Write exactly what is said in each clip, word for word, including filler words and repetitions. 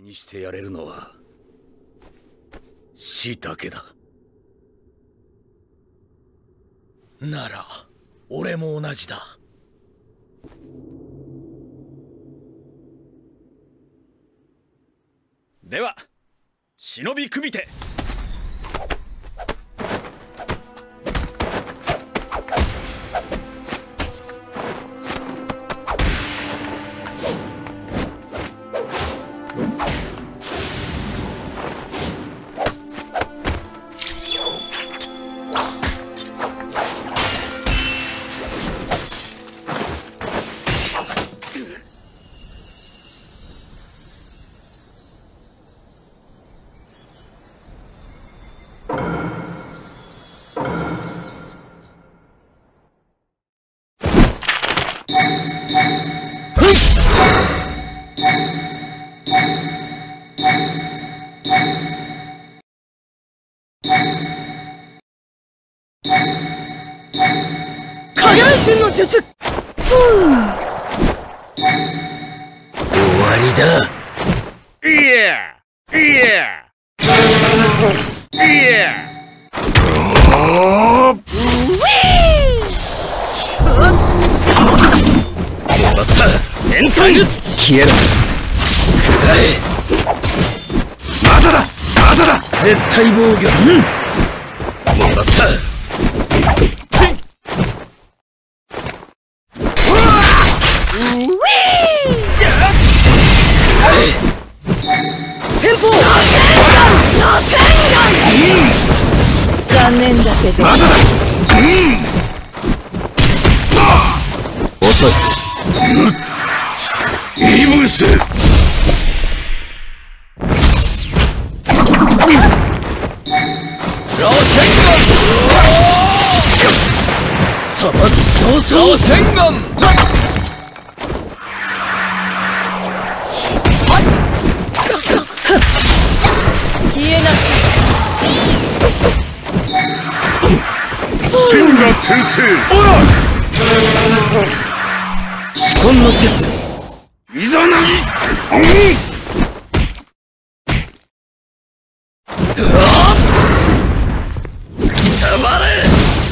いにしてやれるのは死だけだ。 なら俺も同じだ。では忍び組みて。 の術。 終わりだ。いやいやいや。もらった。変態術。消えろ。まだだまだだ。絶対防御。うん、もらった。 先鋒残念だけどまだだ、うん、 遅い、うん、イムス螺旋丸砂漠早々螺旋丸消えなさい。 千が転生。おら四魂の術いざなぎ。たまれ。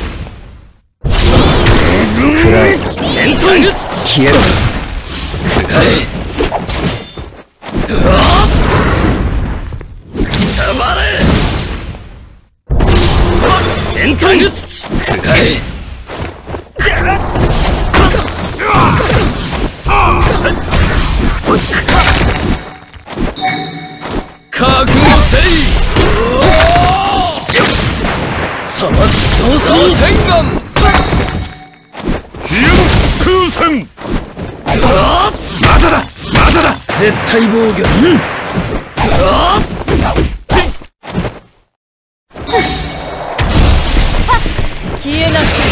くらえ。変態術消えろ。くらえ。たまれ。変態術くらえ。覚悟せい。砂漠早々洗顔。冷えの空戦。まだだまだだ。絶対防御。うん、 消えなさい。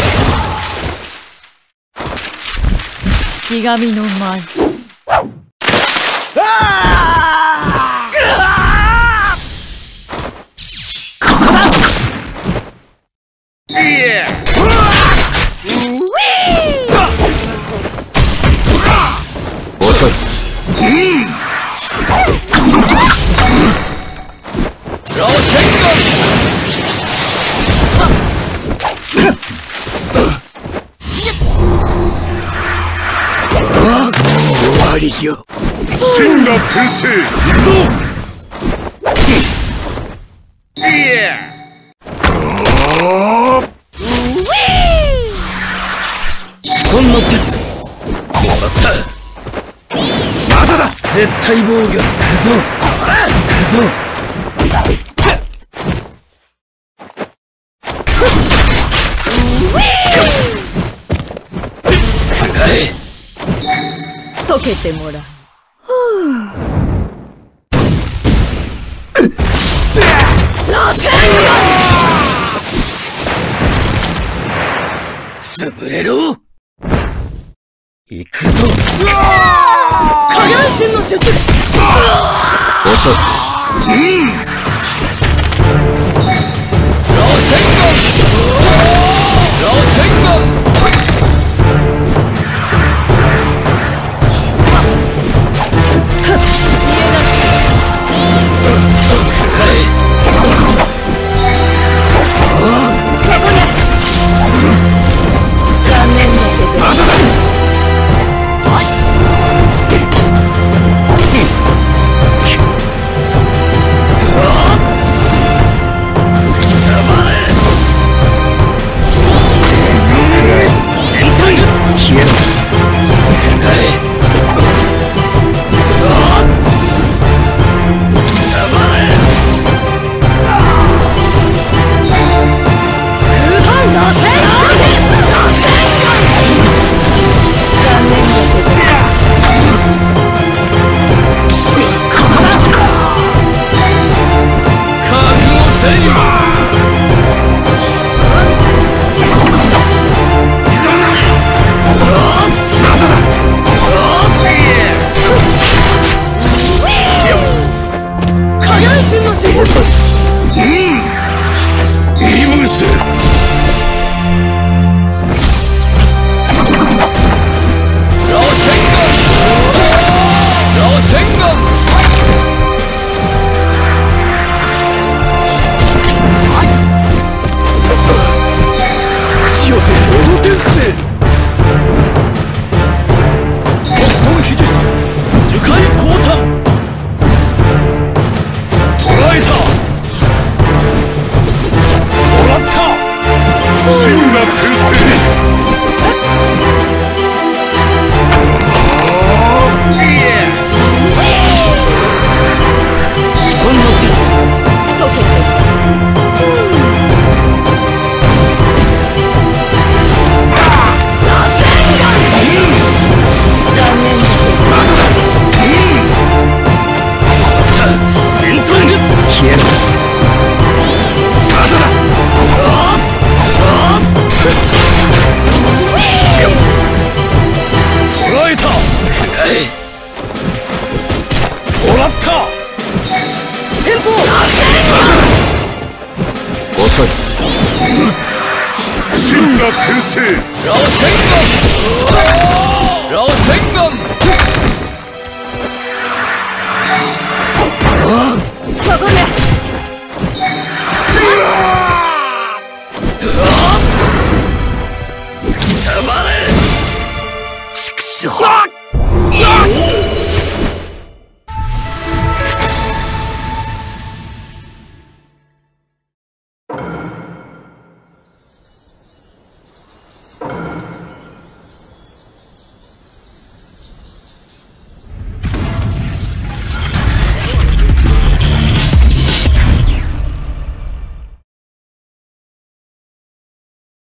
式神の舞。ここだ。 いや遅い。うん螺旋丸。終わりよ。千が転生。行くぞ。いや四魂の術もらった。まだだ。絶対防御。行くぞ行くぞ。くらえ。 溶けてもらう。螺旋丸。 潰れろ。行くぞ。 下半身の術。 遅い。うん。螺旋丸。螺旋丸。 らった先方遅い真が転生。 螺旋丸螺旋丸